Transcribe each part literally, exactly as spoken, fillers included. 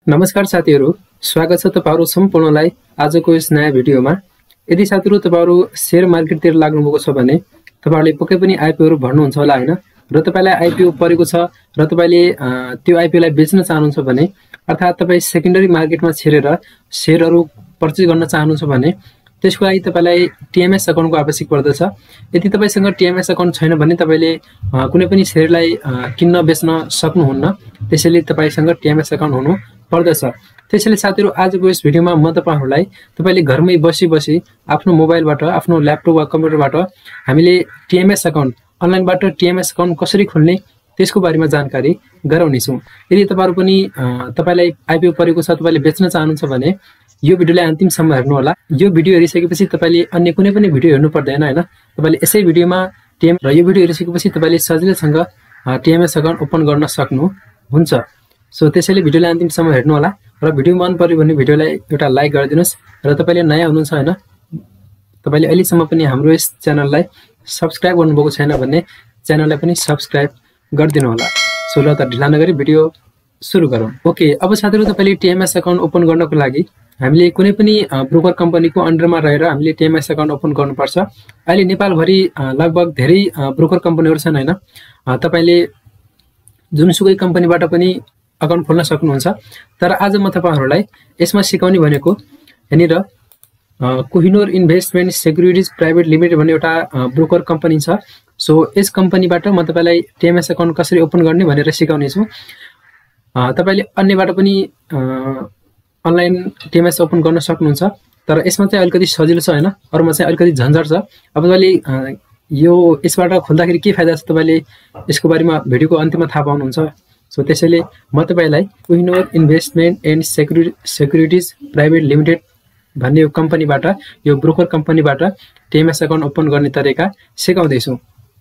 नमस्कार साथीहरु, स्वागत छ तपाईहरु सम्पूर्णलाई आजको यस नयाँ भिडियोमा। यदि साथीहरु तपाईहरु शेयर मार्केटतिर लाग्नु भएको छ भने तपाईहरुले पक्कै पनि आईपीओ हरु भर्नुहुन्छ होला हैन, र तपाईलाई आईपीओ परेको छ र तपाईले त्यो आईपीओ लाई बेच्न चाहनुहुन्छ भने अर्थात तपाई सेकेन्डरी मार्केटमा छिरेर शेयरहरु पर्चेज गर्न चाहनुहुन्छ भने त्यसको लागि तपाईलाई टीएमएस अकाउन्टको आवश्यक पर्दछ। यदि तपाईसँग टीएमएस अकाउन्ट छैन भने तपाईले कुनै पनि शेयरलाई किन्न बेच्न सक्नुहुन्न, त्यसैले तपाईसँग टीएमएस अकाउन्ट हुनु पर्दछ। त्यसैले साथीहरु आजको यस भिडियोमा म तपाईहरुलाई तपाईले घरमै बसी बसी आफ्नो मोबाइलबाट आफ्नो ल्यापटप वा कम्प्युटरबाट हामीले टीएमएस अकाउन्ट अनलाइनबाट टीएमएस अकाउन्ट कसरी खोल्ने त्यसको बारेमा जानकारी गराउने छौं। यदि तपाईहरु पनि तपाईलाई आईपीओ परेको छ, तपाईले बेच्न चाहनुहुन्छ भने यो भिडियोलाई अन्तिमसम्म हेर्नु होला। यो भिडियो हेरिसकेपछि तपाईले अन्य कुनै पनि भिडियो हेर्नु पर्दैन हैन, तपाईले यसै भिडियोमा टीएम र यो भिडियो हेरिसकेपछि तपाईले सजिलैसँग टीएमएस अकाउन्ट ओपन गर्न सक्नु हुन्छ। सो त्यसैले भिडियोलाई अन्तिमसम्म हेर्नु होला र भिडियो मन पर्यो भने भिडियोलाई एउटा लाइक गरिदिनुस् र तपाईले नयाँ हुनुहुन्छ हैन, तपाईले अहिलेसम्म पनि हाम्रो यस च्यानललाई सब्स्क्राइब गर्नुभएको छैन भने च्यानललाई पनि सब्स्क्राइब गरिदिनु होला। सो ल त ढिला नगरी भिडियो सुरु गरौँ। ओके, अब साथीहरु तपाईले टीएमएस अकाउन्ट ओपन गर्नको लागि हामीले कुनै पनि ब्रोकर कम्पनीको अन्डरमा रहेर हामीले टीएमएस अकाउन्ट ओपन गर्नुपर्छ। अहिले नेपाल भरि लगभग धेरै ब्रोकर कम्पनीहरु छन् हैन, तपाईले जुनसुकै कम्पनीबाट पनि अकाउन्ट खोल्न सक्नुहुन्छ। तर आज म तपाईहरुलाई यसमा सिकाउने भनेको यहाँनिर Kohinoor investment securities private limited भन्ने एउटा ब्रोकर कम्पनी छ। सो यस कम्पनीबाट म तपाईलाई टीएमएस अकाउन्ट कसरी ओपन गर्ने भनेर सिकाउने छु। तपाईले अन्यबाट पनि अनलाइन टीएमएस ओपन गर्न सक्नुहुन्छ, तर यसमा चाहिँ अलिकति सजिलो छ हैन, अरुमा चाहिँ अलिकति झन्झट छ। अब तपाईले यो यसबाट खोल्दाखेरि के फाइदा छ तपाईले यसको बारेमा भिडियोको अन्त्यमा थाहा पाउनुहुन्छ। सो त्यसैले म तपाईलाई Kohinoor investment and securities private limited भन्ने यो कम्पनीबाट, यो ब्रोकर कम्पनीबाट टीएमएस अकाउन्ट ओपन गर्ने तरिका सिकाउँदै छु।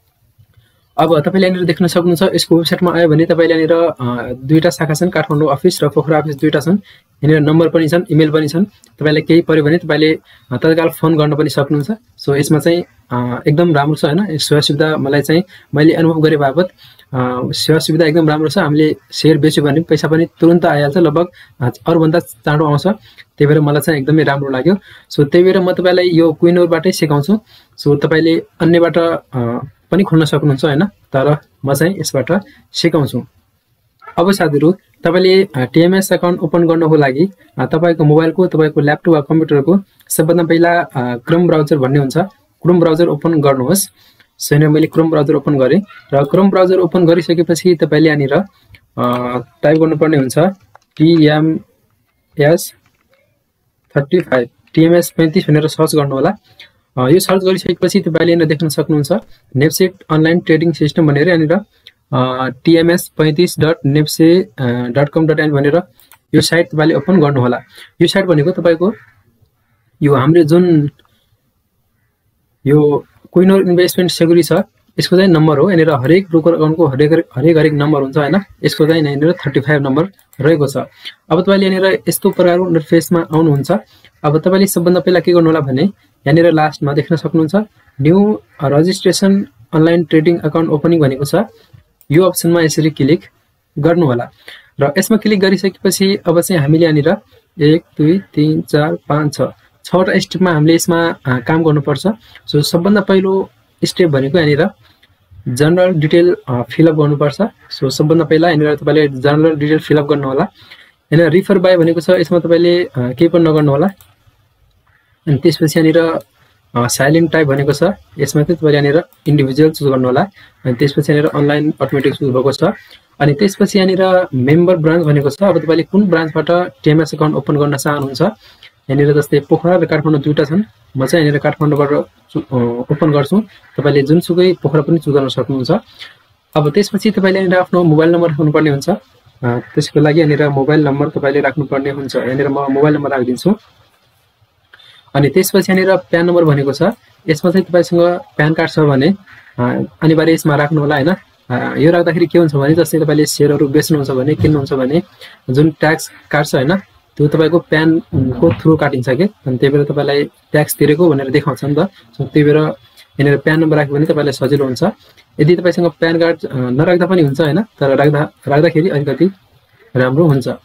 अब तपाईले यहाँनिर देख्न सक्नुहुन्छ, यसको वेबसाइटमा आयो भने तपाईले यहाँनिर दुईटा शाखा छन्, काठमाडौँ अफिस र पोखरा अफिस दुईटा छन्। यहाँनिर नम्बर पनि छन्, इमेल पनि छन्। तपाईलाई केही पर्यो भने तपाईले तत्काल फोन गर्न पनि सक्नुहुन्छ। सो यसमा चाहिँ एकदम राम्रो छ हैन, सेवा सुविधा मलाई चाहिँ मैले अनुभव गरे बापत सेवा सुविधा एकदम राम्रो छ। हामीले शेयर बेच्यो भने पैसा पनि तुरुन्त आइहाल्छ, लगभग अरु भन्दा चाँडो आउँछ। त्यही भएर मलाई चाहिँ एकदमै राम्रो लाग्यो। सो त्यही भएर म तपाईलाई यो कोहिनोरबाटै सिकाउँछु। सो तपाईले अन्यबाट पनि खोल्न सक्नुहुन्छ हैन, तर म चाहिँ यसबाट सिकाउँछु। अब साथीहरु तपाईले टीएमएस अकाउन्ट ओपन गर्नको लागि तपाईको मोबाइलको, तपाईको ल्यापटप वा कम्प्युटरको सबभन्दा पहिला क्रोम ब्राउजर भन्ने हुन्छ, क्रोम ब्राउजर ओपन गर्नुहोस्। सो यहाँ मैले क्रोम ब्राउजर ओपन गरे र क्रोम ब्राउजर ओपन गरिसकेपछि तपाईले यहाँनिर टाइप गर्नुपर्ने हुन्छ टीएमएस थर्टी फाइभ टीएमएस पैंतीस भनेर सर्च गर्नु होला। यो सर्च गरिसकेपछि तपाईले यहाँ देख्न सक्नुहुन्छ नेप्से अनलाइन ट्रेडिङ सिस्टम भनेर यहाँनिर टीएमएस पैंतीस dot NEPSE dot com dot in भनेर यो साइट तपाईले ओपन गर्नु होला। यो साइट भनेको तपाईको यो हाम्रो जुन यो कोहिनोर इन्भेस्टमेन्ट सेक्युरिटी छ यसको चाहिँ नम्बर हो। यहाँनिर हरेक ब्रोकर अकाउन्टको हरेक हरेक हरेक नम्बर हुन्छ हैन, यसको चाहिँ यहाँनिर थर्टी फाइभ नम्बर रहेको छ। अब तपाईले यहाँनिर यस्तो प्रकारको इन्टरफेसमा आउनुहुन्छ। अब तपाईले सबभन्दा पहिला के गर्नु होला भने यहाँनिर लास्टमा देख्न सक्नुहुन्छ new registration online trading account opening भनेको छ। यो अप्सनमा यसरी क्लिक गर्नु होला र यसमा क्लिक गरिसकेपछि अब चाहिँ हामीले यहाँनिर एक दुई तीन चार पाँच छ छवटा स्टेपमा हामीले यसमा काम गर्नुपर्छ। सो सबभन्दा पहिलो स्टेप भनेको यहाँनिर जनरल डिटेल फिलअप गर्नुपर्छ। सो सबभन्दा पहिला यहाँनिर तपाईले जनरल डिटेल फिलअप गर्नु होला। यहाँनिर रिफर बाई भनेको छ, यसमा तपाईले केही पनि नगर्नु होला। अनि त्यसपछि यहाँनिर साइलेन्ट टाइप भनेको छ, यसमा चाहिँ तपाईले यहाँनिर इन्डिभिजुअल चुज गर्नु होला। अनि त्यसपछि यहाँनिर अनलाइन अटोमेटिक चुज भएको छ। अनि त्यसपछि यहाँनिर मेम्बर ब्रान्च भनेको छ। अब तपाईले कुन ब्रान्चबाट टीएमएस अकाउन्ट ओपन गर्न चाहनुहुन्छ, यहाँनिर जस्तै पोखरा र काठमाडौँ दुईटा छन्, म चाहिँ यहाँनिर काठमाडौँबाट ओपन गर्छु। तपाईले जुनसुकै पोखरा पनि चुज गर्न सक्नुहुन्छ। अब त्यसपछि तपाईले यहाँनिर आफ्नो मोबाइल नम्बर राख्नुपर्ने हुन्छ। त्यसको लागि यहाँनिर मोबाइल नम्बर तपाईले राख्नुपर्ने हुन्छ। यहाँनिर म मोबाइल नम्बर राखिदिन्छु। अनि त्यसपछि यहाँनिर प्यान नम्बर भनेको छ, यसमा चाहिँ तपाईसँग प्यान कार्ड छ भने अनिवार्य यसमा राख्नु होला हैन। यो राख्दाखेरि के हुन्छ भने जस्तै तपाईले शेयरहरु बेच्नुहुन्छ भने, किन्नुहुन्छ भने जुन ट्याक्स काट्छ हैन, त्यो तपाईको प्यानको थ्रु काटिन्छ के, अनि त्यही भएर तपाईलाई ट्याक्स तिरेको भनेर देखाउँछ नि त। सो त्यही भएर यहाँनिर प्यान नम्बर राख्यो भने तपाईलाई सजिलो हुन्छ। यदि तपाईसँग प्यान कार्ड नराख्दा पनि हुन्छ हैन, तर राख्दा राख्दाखेरि अलिकति राम्रो हुन्छ।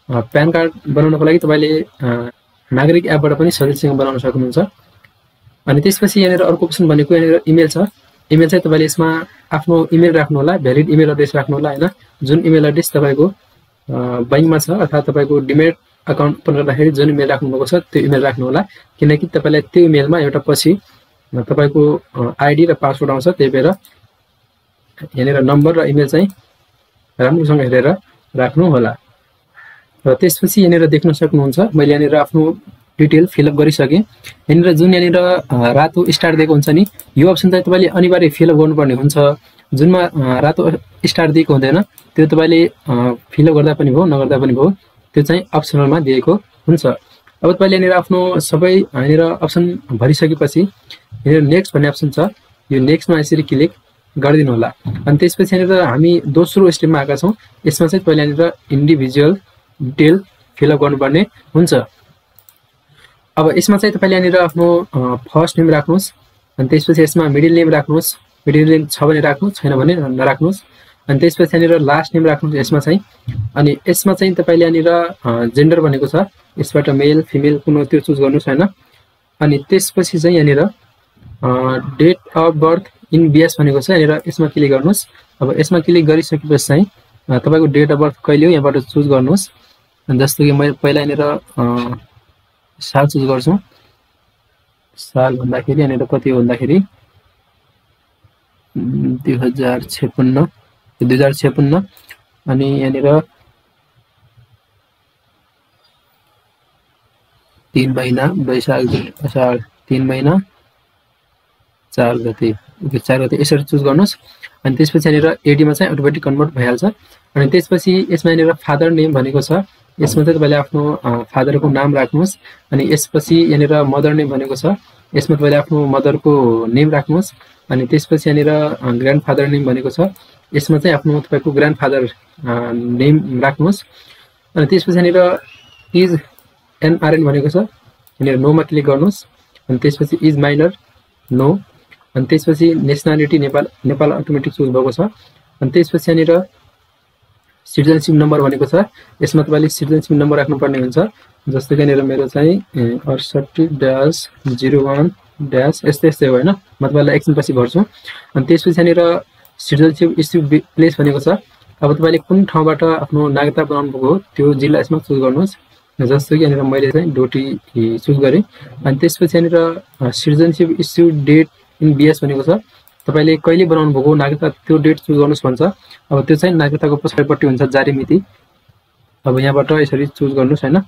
प्यान कार्ड बनाउनको लागि तपाईले नागरिक एपबाट पनि सजिलैसँग बनाउन सक्नुहुन्छ। अनि त्यसपछि यहाँनिर अर्को अप्सन भनेको यहाँनिर इमेल छ। इमेल चाहिँ तपाईले यसमा आफ्नो इमेल राख्नु होला, भ्यालिड इमेल एड्रेस राख्नु होला हैन। जुन इमेल एड्रेस तपाईको बैंकमा छ अथवा तपाईको डिमेट अकाउन्ट ओपन गर्दाखेरि जुन इमेल राख्नु भएको छ त्यो इमेल राख्नु होला, किनकि तपाईलाई त्यो इमेलमा एउटा पछि तपाईको आइडी र पासवर्ड आउँछ। त्यही भएर यहाँनिर नम्बर र इमेल चाहिँ राम्रोसँग हेरेर राख्नु होला। र त्यसपछि यहाँनिर देख्न सक्नुहुन्छ मैले यहाँनिर आफ्नो डिटेल फिलअप गरिसके। यहाँनिर जुन यहाँनिर रातो स्टार दिएको हुन्छ नि, यो अप्सन चाहिँ तपाईले अनिवार्य फिलअप गर्नुपर्ने हुन्छ। जुनमा रातो स्टार दिएको हुँदैन त्यो तपाईले फिलअप गर्दा पनि भयो नगर्दा पनि भयो, त्यो चाहिँ अप्सनलमा दिएको हुन्छ। अब तपाईले यहाँनिर आफ्नो सबै यहाँनिर अप्सन भरिसकेपछि यहाँनिर नेक्स्ट भन्ने अप्सन छ, यो नेक्स्टमा यसरी क्लिक गरिदिनु होला। अनि त्यसपछि यहाँनिर हामी दोस्रो स्टेपमा आएका छौँ। यसमा चाहिँ पहिला यहाँनिर इन्डिभिजुअल डिटेल फिलअप गर्नुपर्ने हुन्छ। अब यसमा चाहिँ तपाईले यहाँनिर आफ्नो फर्स्ट नेम राख्नुहोस्, अनि त्यसपछि यसमा मिडल नेम राख्नुहोस्, मिडल नेम छ भने राख्नुहोस्, छैन भने नराख्नुहोस्। अनि त्यसपछि यहाँनिर लास्ट नेम राख्नुहोस् यसमा चाहिँ। अनि यसमा चाहिँ तपाईले यहाँनिर जेन्डर भनेको छ, यसबाट मेल फिमेल कुन त्यो चुज गर्नुहोस् हैन। अनि त्यसपछि चाहिँ यहाँनिर date of birth in BS भनेको छ, यहाँनिर यसमा क्लिक गर्नुहोस्। अब यसमा क्लिक गरिसकेपछि चाहिँ तपाईको डेट अफ बर्थ कहिले हो यहाँबाट चुज गर्नुहोस्। जस्तो कि मैले पहिला यहाँनिर साल चुज गर्छु। साल भन्दाखेरि यहाँनिर कति हो भन्दाखेरि दुई हजार छेपन्न दुई हजार छेपन्न अनि यहाँनिर तीन महीना वैशाख असार तीन महीना चार गते चार गते यसरी चुज गर्नुहोस्। अनि त्यसपछि यहाँनिर एडीमा चाहिँ अटोमेटिक कन्भर्ट भइहाल्छ। अनि त्यसपछि यसमा यहाँनिर फादर नेम भनेको छ, यसमा चाहिँ तपाईले आफ्नो फादरको नाम राख्नुहोस्। अनि यसपछि यहाँनिर मदर नेम भनेको छ, यसमा तपाईले आफ्नो मदरको नेम राख्नुहोस्। अनि त्यसपछि यहाँनिर ग्रान्ड फादर नेम भनेको छ, यसमा चाहिँ आफ्नो तपाईको ग्रान्ड फादर नेम राख्नुहोस्। अनि त्यसपछि यहाँनिर इज एनआरएन भनेको छ, यहाँनिर नोमा क्लिक गर्नुहोस्। अनि त्यसपछि इज माइनर नो। अनि त्यसपछि nationality Nepal Nepal automatic choose भएको छ। अनि त्यसपछि यहाँनिर सिटिजनसिप नम्बर भनेको छ, यसमा तपाईले सिटिजनसिप नम्बर राख्नुपर्ने हुन्छ। जस्तो कि यहाँनिर मेरो चाहिँ अडसट्ठी ड्यास जिरो वान ड्यास यस्तै यस्तै हो हैन, म तपाईलाई एकछिन पछि भर्छु। अनि त्यसपछि यहाँनिर सिटिजनसिप इस्यु प्लेस भनेको छ, अब तपाईले कुन ठाउँबाट आफ्नो नागरिकता बनाउनु भएको हो त्यो जिल्ला यसमा चुज गर्नुहोस्। जस्तो कि यहाँनिर मैले चाहिँ डोटी चुज गरेँ। अनि त्यसपछि यहाँनिर citizenship issue date in BS भनेको छ, तपाईले कहिले बनाउनु भएको नागरिकता त्यो डेट चुज गर्नुहोस् भन्छ। अब त्यो चाहिँ नागरिकताको पछाडिपट्टि हुन्छ जारी मिति। अब यहाँबाट यसरी चुज गर्नुहोस् हैन,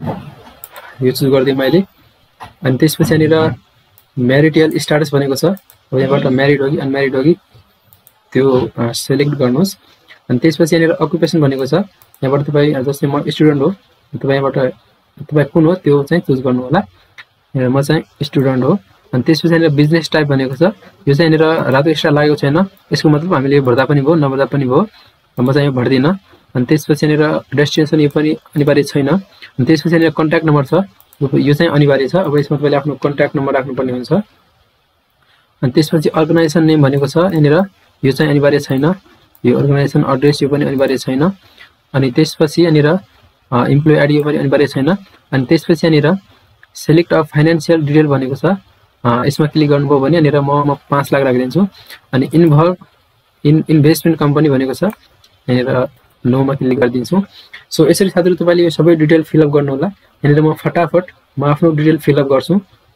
यो चुज गरिदिएँ मैले। अनि त्यसपछि यहाँनिर म्यारिटल स्ट्याटस भनेको छ, अब यहाँबाट म्यारिड हो कि अनम्यारिड हो कि त्यो सेलेक्ट गर्नुहोस्। अनि त्यसपछि यहाँनिर अकुपेसन भनेको छ, यहाँबाट तपाईँ जस्तै म स्टुडेन्ट हो, तपाईँ यहाँबाट तपाईँ कुन हो त्यो चाहिँ चुज गर्नु होला। म चाहिँ स्टुडेन्ट हो। अनि त्यसपछि यहाँनिर बिजनेस टाइप भनेको छ, यो चाहिँ यहाँनिर रातो एक्स्ट्रा लागेको छैन, यसको मतलब हामीले भर्दा पनि भयो नभर्दा पनि भयो, म चाहिँ यो भर्दिनँ। अनि त्यसपछि यहाँनिर डेस्टिनेसन यो पनि अनिवार्य छैन। अनि त्यसपछि यहाँनिर कन्ट्याक्ट नम्बर छ, यो चाहिँ अनिवार्य छ। अब यसमा तपाईँले आफ्नो कन्ट्याक्ट नम्बर राख्नुपर्ने हुन्छ। अनि त्यसपछि अर्गनाइजेसन नेम भनेको छ, यहाँनिर यो चाहिँ अनिवार्य छैन, यो अर्गनाइजेसन एड्रेस यो पनि अनिवार्य छैन। अनि त्यसपछि यहाँनिर इम्प्लोइ आइडी यो पनि अनिवार्य छैन। अनि त्यसपछि यहाँनिर सेलेक्ट अफ फाइनेन्सियल डिटेल भनेको छ, यसमा क्लिक गर्नुभयो भने यहाँनिर म म पाँच लाख राखिदिन्छु। अनि इन्भल्भ इन इन्भेस्टमेन्ट कम्पनी भनेको छ, यहाँनिर नोमा क्लिक गरिदिन्छु। सो यसरी साथीहरु तपाईले यो सबै डिटेल फिलअप गर्नु होला। यहाँनिर म फटाफट म आफ्नो डिटेल फिलअप गर्छु।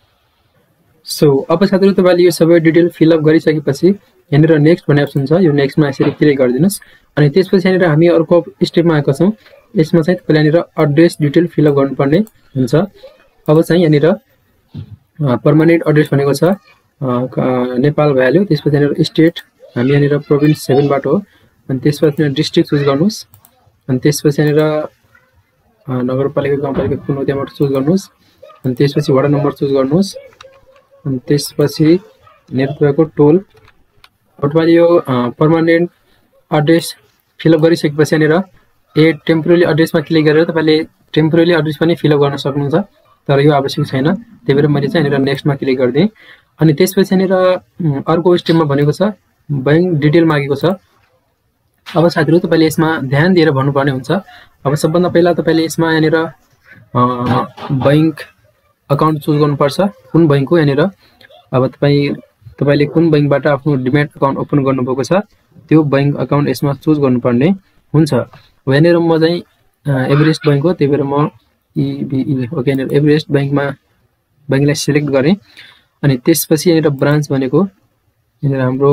सो अब साथीहरु तपाईले यो सबै डिटेल फिलअप गरिसकेपछि यहाँनिर नेक्स्ट भन्ने अप्सन छ, यो नेक्स्टमा यसरी क्लिक गरिदिनुस्। अनि त्यसपछि यहाँनिर हामी अर्को स्टेपमा आएको छौं। यसमा चाहिँ तपाईले यहाँनिर एड्रेस डिटेल फिलअप गर्नुपर्ने हुन्छ। अब चाहिँ यहाँनिर पर्मानेन्ट एड्रेस भनेको छ नेपाल भ्याल्यु, त्यसपछि यहाँनिर स्टेट हामी यहाँनिर प्रोभिन्स सेभेन बाट हो। अनि त्यसपछि डिस्ट्रिक्ट चुज गर्नुस्। अनि त्यसपछि यहाँनिर नगरपालिका गाउँपालिका कुन हो त्यहाँबाट चुज गर्नुस्। अनि त्यसपछि वडा नम्बर चुज गर्नुस्। अनि त्यसपछि नेटवर्कको टोल। तपाईले यो पर्मानेन्ट एड्रेस फिलअप गरिसकेपछि यहाँनिर ए टेम्पोररी एड्रेसमा क्लिक गरेर तपाईले टेम्पोररी एड्रेस पनि फिलअप गर्न सक्नुहुन्छ, तर यो आवश्यक छैन। त्यही भएर मैले चाहिँ यहाँनिर नेक्स्टमा क्लिक गरिदिएँ। अनि त्यसपछि यहाँनिर अर्को स्टेपमा भनेको छ बैंक डिटेल मागेको छ। अब साथीहरु तपाईले यसमा ध्यान दिएर भन्नुपर्ने हुन्छ। अब सबभन्दा पहिला तपाईले यसमा यहाँनिर बैंक अकाउन्ट चुज गर्नुपर्छ, कुन बैंक हो यहाँनिर। अब तपाई तपाईले कुन बैंकबाट आफ्नो डिमेट अकाउन्ट ओपन गर्नुभएको छ त्यो बैंक अकाउन्ट यसमा चुज गर्नुपर्ने हुन्छ। अब यहाँनिर म चाहिँ एभरेस्ट बैंक हो, त्यही भएर म ईबीई ओके यहाँनिर एभरेस्ट बैंकमा बैंकलाई सिलेक्ट गरे। अनि त्यसपछि यहाँनिर ब्रान्च भनेको यहाँनिर हाम्रो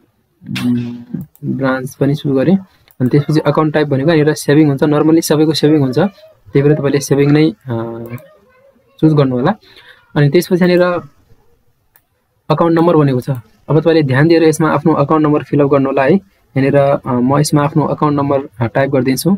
ब्रान्च पनि चुज गरे। अनि त्यसपछि अकाउन्ट टाइप भनेको यहाँनिर सेभिङ हुन्छ, नर्मली सबैको सेभिङ हुन्छ, त्यही भएर तपाईले सेभिङ नै चुज गर्नु होला। अनि त्यसपछि यहाँनिर अकाउन्ट नम्बर भनेको छ। अब तपाईले ध्यान दिएर यसमा आफ्नो अकाउन्ट नम्बर फिलअप गर्नु होला है। यहाँनिर म यसमा आफ्नो अकाउन्ट नम्बर टाइप गर्दिन्छु।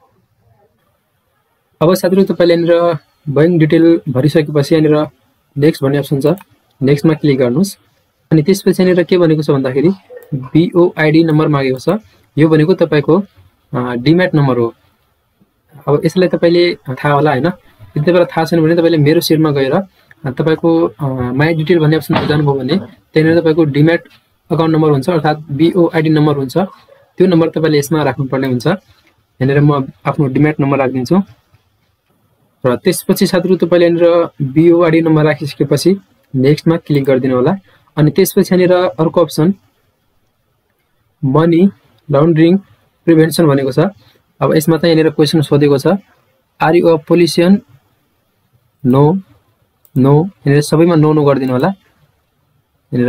अब साथीहरु तपाईले यहाँनिर बैंक डिटेल भरिसकेपछि यहाँनिर नेक्स्ट भन्ने अप्सन छ, नेक्स्टमा क्लिक गर्नुस्। अनि त्यसपछि यहाँनिर के भनेको छ भन्दाखेरि बीओआईडी नम्बर मागेको छ। यो भनेको तपाईको डिमेट नम्बर हो। अब यसलाई तपाईले थाहा होला हैन, यदि तपाईलाई थाहा छैन भने तपाईले मेरो शेयरमा गएर तपाईको माई डिटेल भन्ने अप्सनमा जानुभयो भने त्यहाँनिर तपाईको डिमेट अकाउन्ट नम्बर हुन्छ अर्थात बीओआईडी नम्बर हुन्छ, त्यो नम्बर तपाईले यसमा राख्नुपर्ने हुन्छ। यहाँनिर म आफ्नो डिमेट नम्बर राख्दिन्छु र त्यसपछि साथीहरु तपाईले यहाँनिर बीओआईडी नम्बर राखिसकेपछि नेक्स्टमा क्लिक गरिदिनु होला। अनि त्यसपछि यहाँनिर अर्को अप्सन मनी लन्ड्रिङ प्रिभेन्सन भनेको छ। अब यसमा चाहिँ यहाँनिर क्वेशन सोधेको छ, are you a politician? No no यहाँनिर सबैमा नो नो गरिदिनु होला, यहाँनिर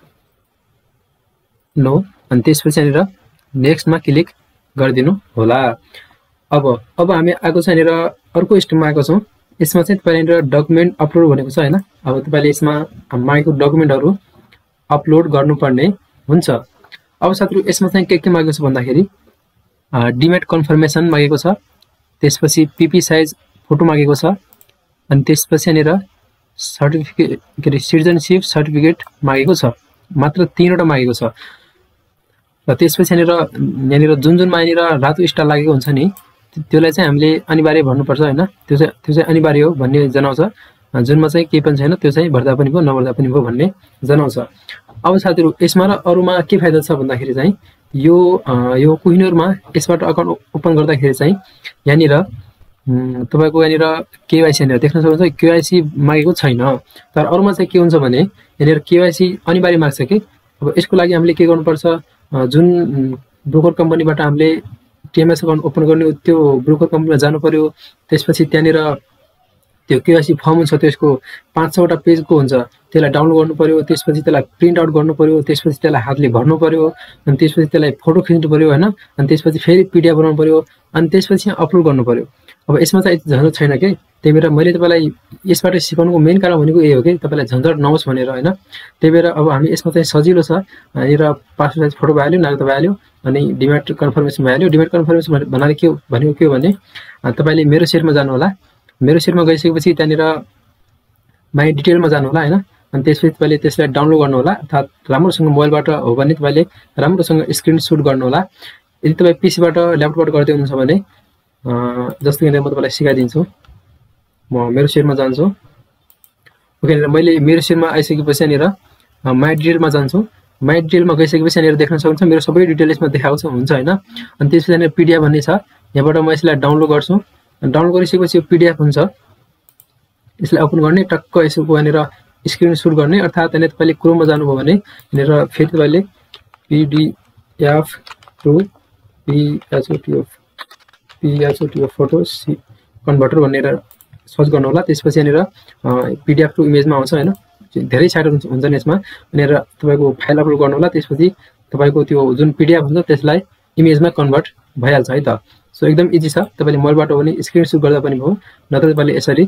नो। अनि त्यसपछि यहाँनिर नेक्स्टमा क्लिक गरिदिनु होला। अब अब हामी आएको छ यहाँनिर अर्को स्टेपमा आएको छौँ। यसमा चाहिँ तपाईले यहाँनिर डकुमेन्ट अपलोड भनेको छ हैन। अब तपाईले यसमा मागेको डकुमेन्टहरु अपलोड गर्नुपर्ने हुन्छ। अब साथीहरु यसमा चाहिँ के के मागेको छ भन्दाखेरि डिमेट कन्फर्मेसन मागेको छ, त्यसपछि पीपी साइज फोटो मागेको छ, अनि त्यसपछि यहाँनिर सर्टिफिकेट के अरे सिटिजनशिप सर्टिफिकेट मागेको छ। मात्र तीनवटा मागेको छ। र त्यसपछि यहाँनिर यहाँनिर जुन जुनमा यहाँनिर रातो स्टार लागेको हुन्छ नि त्यसलाई चाहिँ हामीले अनिवार्य भन्नुपर्छ हैन, त्यो चाहिँ त्यो चाहिँ अनिवार्य हो भन्ने जनाउँछ। जुनमा चाहिँ केही पनि छैन त्यो चाहिँ भर्दा पनि भयो नभर्दा पनि भयो भन्ने जनाउँछ। अब साथीहरु यसमा र अरुमा के फाइदा छ भन्दाखेरि चाहिँ यो यो कोहिनूरमा यसबाट अकाउन्ट ओपन गर्दाखेरि चाहिँ यहाँनिर तपाईको यहाँनिर केवाईसी यहाँनिर देख्न सक्नुहुन्छ केवाईसी मागेको छैन। तर अरुमा चाहिँ के हुन्छ भने यहाँनिर केवाईसी अनिवार्य माग्छ कि। अब यसको लागि हामीले के गर्नुपर्छ, जुन ब्रोकर कम्पनीबाट हामीले टीएमएस अकाउन्ट ओपन गर्ने त्यो ब्रोकर कम्पनीमा जानु पर्यो। त्यसपछि त्यहाँनिर त्यो केवाईसी फर्म हुन्छ, त्यसको पाँच छवटा पेजको हुन्छ, त्यसलाई डाउनलोड गर्नु पर्यो, त्यसपछि त्यसलाई प्रिन्ट आउट गर्नु पर्यो, त्यसपछि त्यसलाई हातले भर्नु पर्यो, अनि त्यसपछि त्यसलाई फोटो खिच्नु पर्यो हैन, अनि त्यसपछि फेरि पीडीएफ बनाउनु पर्यो, अनि त्यसपछि अपलोड गर्नु पर्यो। अब यसमा चाहिँ झन्झट छैन के। त्यही भएर मैले तपाईलाई यसबाट सिकाउनुको मेन कारण भनेको यही हो कि तपाईलाई झन्झट नहोस् भनेर हैन। त्यही भएर अब हामी यसमा चाहिँ सजिलो छ, यहाँनिर पासपोर्ट साइज फोटो भइहाल्यो, नागरिकता भइहाल्यो, अनि डिमेट कन्फर्मेसन भइहाल्यो। डिमेट कन्फर्मेसन भन्नाले के भनेको के हो भने तपाईले मेरो शेयरमा जानु होला, मेरो शेयरमा गइसकेपछि त्यहाँनिर माई डिटेलमा जानु होला हैन। अनि त्यसपछि तपाईले त्यसलाई डाउनलोड गर्नु होला, अर्थात राम्रोसँग मोबाइलबाट हो भने तपाईले राम्रोसँग स्क्रिनशट गर्नु होला। यदि तपाई पीसीबाट ल्यापटपबाट गर्दै हुनुहुन्छ भने जस्तो कि म तपाईलाई सिकाइदिन्छु। म मेरो शेयरमा जान्छु। ओके मैले मेरो शेयरमा आइसकेपछि यहाँनिर माई डिटेलमा जान्छु। माई डिटेलमा गइसकेपछि यहाँनिर देख्न सक्नुहुन्छ मेरो सबै डिटेल यसमा देखाएको छ हुन्छ हैन। अनि त्यसपछि यहाँनिर पीडीएफ भन्ने छ, यहाँबाट म यसलाई डाउनलोड गर्छु। डाउनलोड गरिसकेपछि यो पीडीएफ हुन्छ, यसलाई ओपन गर्ने, टक्क यसको यहाँनिर स्क्रिनशट गर्ने, अर्थात यहाँनिर तपाईले क्रोममा जानुभयो भने यहाँनिर फेरि तपाईले पीडीएफ टु पीएचओटीएफ पीएचओटीएफ फोटो कन्भर्टर भनेर सर्च गर्नु होला। त्यसपछि यहाँनिर पीडीएफ टु इमेजमा आउँछ हैन, धेरै साइटहरु हुन्छन् यसमा। यहाँनिर तपाईको फाइल अपलोड गर्नु होला, त्यसपछि तपाईको त्यो जुन पीडीएफ हुन्छ त्यसलाई इमेजमा कन्भर्ट भइहाल्छ है त। सो एकदम इजी छ, तपाईले मोबाइलबाट हो भने स्क्रिनशट गर्दा पनि भयो, नत्र तपाईले यसरी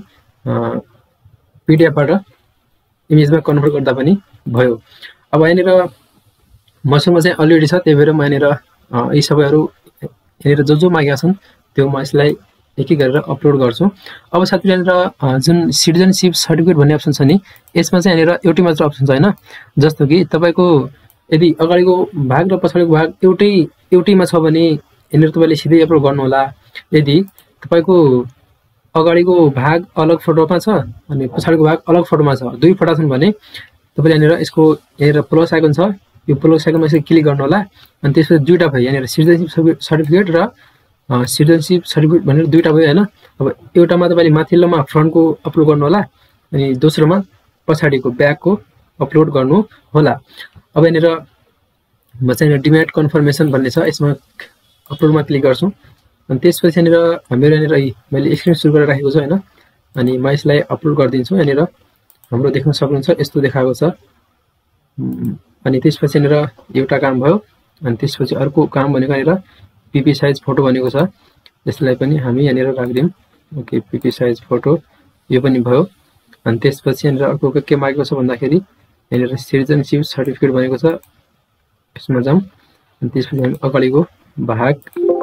पीडीएफबाट इमेजमा कन्भर्ट गर्दा पनि भयो। अब यहाँनिर मसँग चाहिँ अलरेडी छ, त्यही भएर म यहाँनिर यी सबैहरु यहाँनिर जो जो मागेका छन् त्यो म यसलाई एक एक गरेर अपलोड गर्छु। अब साथीहरु यहाँनिर जुन सिटिजनशिप सर्टिफिकेट भन्ने अप्सन छ नि यसमा चाहिँ यहाँनिर एउटै मात्र अप्सन छ हैन। जस्तो कि तपाईको यदि अगाडिको भाग र पछाडिको भाग एउटै एउटैमा छ भने यहाँनिर तपाईले सिधै अपलोड गर्नु होला। यदि तपाईको अगाडिको भाग अलग फोटोमा छ अनि पछाडिको भाग अलग फोटोमा छ, दुई फोटो छन् भने तपाईले यहाँनिर यसको यहाँनिर प्लस आइकन छ, यो प्लग साइकलमा यसरी क्लिक गर्नु होला अनि त्यसपछि दुईटा भयो यहाँनिर सिटिजनशिप सर्टिफिकेट र सिटिजनशिप सर्टिफिकेट भनेर दुईटा भयो हैन। अब एउटामा तपाईले माथिल्लोमा फ्रन्टको अपलोड गर्नु होला अनि दोस्रोमा पछाडीको ब्याकको अपलोड गर्नु होला। अब यहाँनिर म चाहिँ डिम्याट कन्फर्मेसन भन्ने छ यसमा अपलोडमा क्लिक गर्छु अनि त्यसपछि यहाँनिर मेरो यहाँनिर मैले स्क्रिन सुरु गरेर राखेको छु हैन अनि म यसलाई अपलोड गरिदिन्छु। यहाँनिर हाम्रो देख्न सक्नुहुन्छ यस्तो देखाएको छ अनि त्यसपछि यहाँनिर एउटा काम भयो अनि त्यसपछि अर्को काम भनेको यहाँनिर पीपी साइज फोटो भनेको छ यसलाई पनि हामी यहाँनिर राख्दियौं। ओके पीपी साइज फोटो यो पनि भयो अनि त्यसपछि यहाँनिर अर्को के मागेको छ भन्दाखेरि यहाँनिर सिटिजनशिप सर्टिफिकेट भनेको छ यसमा जाउँ अनि त्यसपछि हामी अगाडिको भाग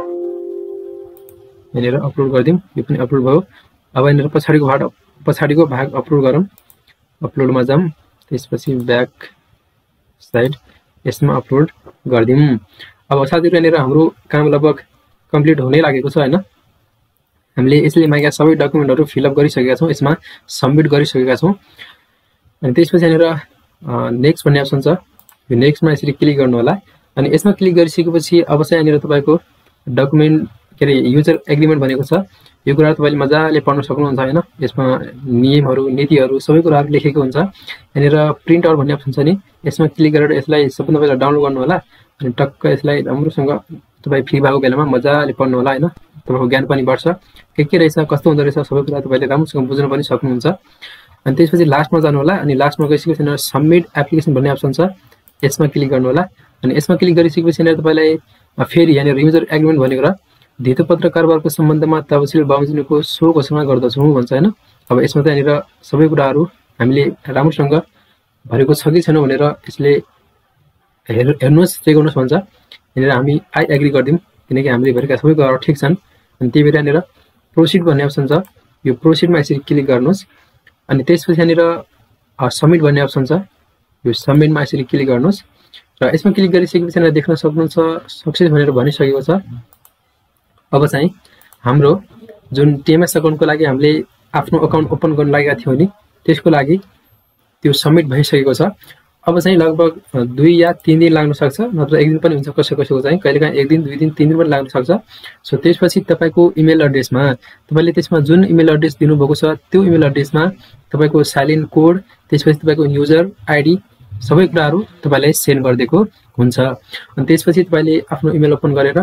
यहाँनिर अपलोड गरिदियौं यो पनि अपलोड भयो। अब यहाँनिर पछाडीको भाग पछाडीको भाग अपलोड गरौँ अपलोडमा जाउँ त्यसपछि ब्याक साइड यसमा अपलोड गरिदियौं। अब साथीहरु यहाँनिर हाम्रो काम लगभग कम्प्लिट हुनै लागेको छ हैन हामीले यसले मागेका सबै डकुमेन्टहरु फिल अप गरिसकेका छौं यसमा सबमिट गरिसकेका छौं अनि त्यसपछि यहाँनिर नेक्स्ट भन्ने अप्सन छ यो नेक्स्टमा यसरी क्लिक गर्नु होला अनि यसमा क्लिक गरिसकेपछि अब चाहिँ यहाँनिर तपाईको डकुमेन्ट के रे युजर एग्रीमेन्ट भनेको छ यो कुरा तपाईले मजाले पढ्न सक्नुहुन्छ हैन यसमा नियमहरु नीतिहरु सबै कुराहरु लेखेको हुन्छ। यहाँनिर प्रिन्ट आउट भन्ने अप्सन छ नि यसमा क्लिक गरेर यसलाई सबैभन्दा पहिला डाउनलोड गर्नु होला अनि टक्क यसलाई राम्रोसँग तपाई फ्री भएको बेलामा मजाले पढ्नु होला हैन तपाईको ज्ञान पनि बढ्छ के के रहेछ कस्तो हुँदो रहेछ सबै कुरा तपाईले राम्रोसँग बुझ्न पनि सक्नुहुन्छ। अनि त्यसपछि लास्टमा जानु होला अनि लास्टमा गइसकेपछि यहाँनिर सबमिट एप्लिकेसन भन्ने अप्सन छ यसमा क्लिक गर्नु होला अनि यसमा क्लिक गरिसकेपछि यहाँनिर तपाईलाई फेरि यहाँनिर युजर एग्रीमेन्ट भनेको र धितोपत्र कारोबारको सम्बन्धमा तपसिल बमोजिमको सो घोषणा गर्दछौं भन्छ हैन। अब यसमा चाहिँ यहाँनिर सबै कुराहरु हामीले राम्रोसँग भरेको छ कि छैन भनेर यसले हेर्नुस् चेक गर्नुस् भन्छ। यहाँनिर हामी आई एग्री गर्दियौं किनकि हामीले भरेका सबै कुराहरु ठीक छन् अनि त्यही भएर यहाँनिर प्रोसिड भन्ने अप्सन छ यो प्रोसिडमा यसरी क्लिक गर्नुस् अनि त्यसपछि यहाँनिर सबमिट भन्ने अप्सन छ यो सबमिटमा यसरी क्लिक गर्नुस् र यसमा क्लिक गरिसकेपछि यहाँनिर देख्न सक्नुहुन्छ सक्सेस भनेर भनिसकेको छ। अब चाहिँ हाम्रो जुन टीएमएस अकाउन्टको लागि हामीले आफ्नो अकाउन्ट ओपन गर्न लागेका थियौं नि त्यसको लागि त्यो सबमिट भइसकेको छ। अब चाहिँ लगभग दुई या तीन दिन लाग्न सक्छ नत्र एक दिन पनि हुन्छ कसै कसैको चाहिँ कहिलेकाहीँ एक दिन दुई दिन तीन दिन पनि लाग्न सक्छ। सो त्यसपछि तपाईको इमेल एड्रेसमा तपाईले त्यसमा जुन इमेल एड्रेस दिनुभएको छ त्यो इमेल एड्रेसमा तपाईको साइलेन्ट कोड त्यसपछि तपाईको युजर आईडी सबै कुराहरु तपाईलाई सेन्ड गरिदिएको हुन्छ अनि त्यसपछि तपाईले आफ्नो इमेल ओपन गरेर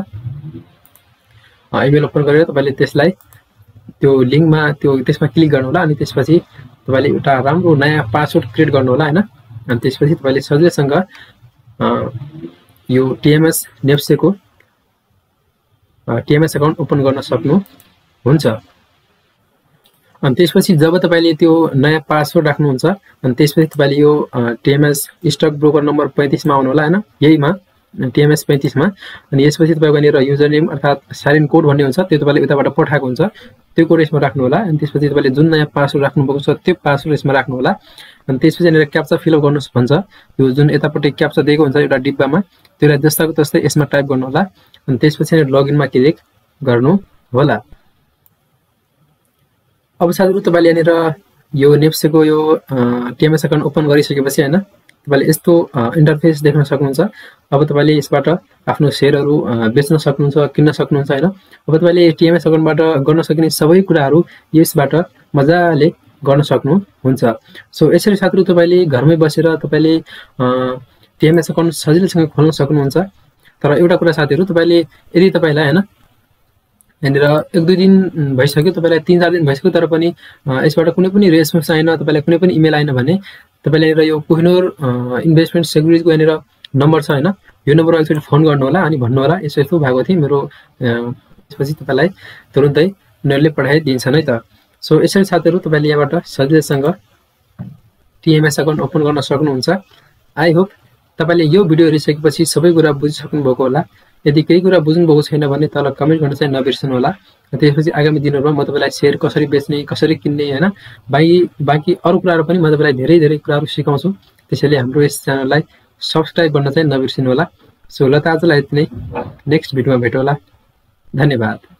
इमेल ओपन गरेर तपाईले त्यसलाई त्यो लिंकमा त्यो त्यसमा क्लिक गर्नु होला अनि त्यसपछि तपाईले एउटा राम्रो नयाँ पासवर्ड क्रिएट गर्नु होला हैन अनि त्यसपछि तपाईले सजिलैसँग यो टीएमएस नेप्सेको टीएमएस अकाउन्ट ओपन गर्न सक्नु हुन्छ। अनि त्यसपछि जब तपाईले त्यो नयाँ पासवर्ड राख्नुहुन्छ अनि त्यसपछि तपाईले यो टीएमएस स्टक ब्रोकर नम्बर पैंतीस मा आउनु होला हैन यहीमा टीएमएस पैंतीस मा अनि यसपछि तपाईको यहाँनिर युजर नेम अर्थात साइलेन्ट कोड भन्ने हुन्छ त्यो तपाईले उताबाट पठाएको हुन्छ त्यो कोड यसमा राख्नु होला अनि त्यसपछि तपाईले जुन नयाँ पासवर्ड राख्नु भएको छ त्यो पासवर्ड यसमा राख्नु होला अनि त्यसपछि यहाँनिर क्याप्चा फिल अप गर्नुस् भन्छ यो जुन यतापट्टि क्याप्चा दिएको हुन्छ एउटा डिब्बामा त्यसलाई जस्ताको तस्तै यसमा टाइप गर्नु होला अनि त्यसपछि यहाँनिर लगइनमा क्लिक गर्नु होला। अब साथीहरु तपाईले यहाँनिर यो नेप्सेको यो टीएमएस अकाउन्ट ओपन गरिसकेपछि हैन तपाईले यस्तो इन्टरफेस देख्न सक्नुहुन्छ। अब तपाईले यसबाट आफ्नो शेयरहरु बेच्न सक्नुहुन्छ किन्न सक्नुहुन्छ हैन। अब तपाईले टीएमएस अकाउन्टबाट गर्न सकिने सबै कुराहरु यसबाट मजाले गर्न सक्नु हुन्छ। सो यसरी साथीहरु तपाईले घरमै बसेर तपाईले टीएमएस अकाउन्ट सजिलैसँग खोल्न सक्नुहुन्छ। तर एउटा कुरा साथीहरु तपाईले यदि तपाईलाई हैन यहाँनिर एक दुई दिन भइसक्यो तपाईलाई तीन चार दिन भइसक्यो तर पनि यसबाट कुनै पनि रेस्पोन्स आएन तपाईलाई कुनै पनि इमेल आएन भने तपाईले यहाँनिर यो कोहिनोर इन्भेस्टमेन्ट सेक्युरिटीजको यहाँनिर नम्बर छ हैन यो नम्बरमा एकचोटी फोन गर्नु होला अनि भन्नु होला यसो यस्तो भएको थियो मेरो त्यसपछि तपाईलाई तुरुन्तै उनीहरुले पठाइदिन्छन् है त। सो यसरी साथीहरु तपाईले यहाँबाट सजिलैसँग टीएमएस अकाउन्ट ओपन गर्न सक्नुहुन्छ। आई होप तपाईले यो भिडियो हेरिसकेपछि सबै कुरा बुझिसक्नु भएको होला। यदि केही कुरा बुझ्नु भएको छैन भने तल कमेन्ट गर्न चाहिँ नबिर्सनु होला। त्यसपछि आगामी दिनहरुमा म तपाईलाई शेयर कसरी बेच्ने कसरी किन्ने हैन बाकी बाकी अरु कुराहरु पनि म तपाईलाई धेरै धेरै कुराहरु सिकाउँछु। त्यसैले हाम्रो यस च्यानललाई सब्स्क्राइब गर्न चाहिँ नबिर्सनु होला। सो ल त आजलाई यति नै नेक्स्ट भिडियोमा भेटौँला। धन्यवाद।